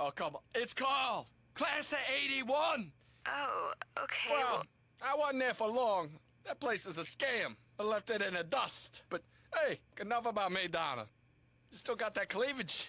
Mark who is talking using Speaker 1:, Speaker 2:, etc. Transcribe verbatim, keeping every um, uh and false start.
Speaker 1: Oh, come on. It's Carl. Class of eighty-one.
Speaker 2: Oh, okay.
Speaker 1: Well,
Speaker 2: Well,
Speaker 1: I wasn't there for long. That place is a scam. I left it in the dust. But, hey, enough about me, Donna. You still got that cleavage?